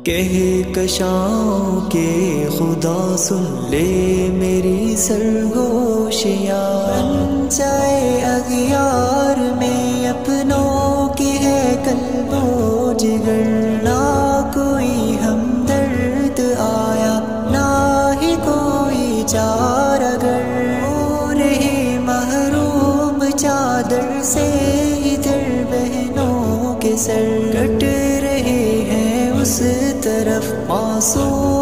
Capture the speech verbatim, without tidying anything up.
कह कशाओं के खुदा सुन ले मेरी सरगोशियाँ। बन जाए अगियार में अपनों की है कल्बो जिगर, ना कोई हमदर्द आया ना ही कोई चार। अगर हो रहे महरूम चादर से इधर बहनों के सर, कट रहे हैं उस तरफ मासूम